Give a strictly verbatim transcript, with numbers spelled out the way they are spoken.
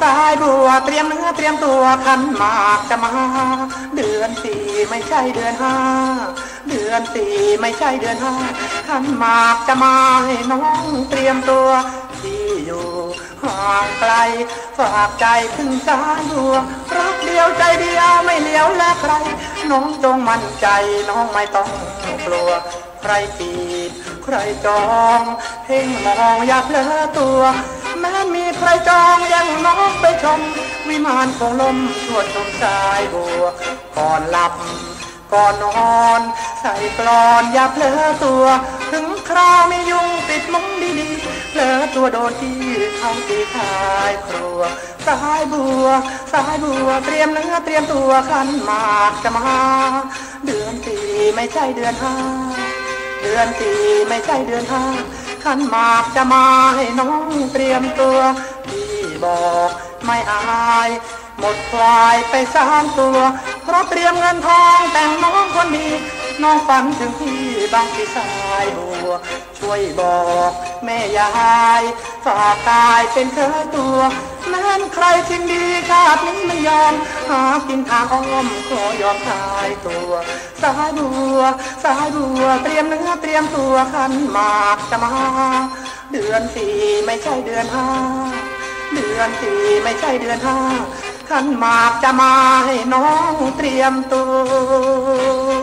สายบัวเตรียมเนื้อเตรียมตัวขันหมากจะมาเดือนสี่ไม่ใช่เดือนห้าเดือนสี่ไม่ใช่เดือนห้าขันหมากจะมาให้น้องเตรียมตัวที่อยู่ห่างไกลฝากใจถึงสายบัวรักเดียวใจเดียวไม่เลี้ยวแลใครน้องจงมั่นใจน้องไม่ต้องกลัวใครจีบใครจองเพ่งมองอย่าเผลอตัวแม้มีใครจองยังน้องไปชมวิมานของลมชวดชมสายบัวก่อนหลับก่อนนอนใส่กลอนอย่าเผลอตัวถึงคราวมียุงติดมุ้งดีๆเผลอตัวโดนที่เข้าตีท้ายครัวสายบัวสายบัวเตรียมเนื้อเตรียมตัวขันหมากจะมาเดือนสี่ไม่ใช่เดือนห้าเดือนสี่ไม่ใช่เดือนห้าขันหมากจะมาให้น้องเตรียมตัวพี่บอกไม่อายหมดควายไปสามตัวเพราะเตรียมเงินทองแต่งน้องคนดีน้องฝันถึงพี่บางที่สายบัวช่วยบอกแม่ยายฝากกายเป็นเธอตัวแม้นใครทิ้งดีชาตินี้ไม่ยอมหากินทางอ้อมขอยอมตายตัวสายบัวสายบัวเตรียมเนื้อเตรียมตัวขันหมากจะมาเดือนสี่ไม่ใช่เดือนห้าเดือนสี่ไม่ใช่เดือนห้าขันหมากจะมาให้น้องเตรียมตัว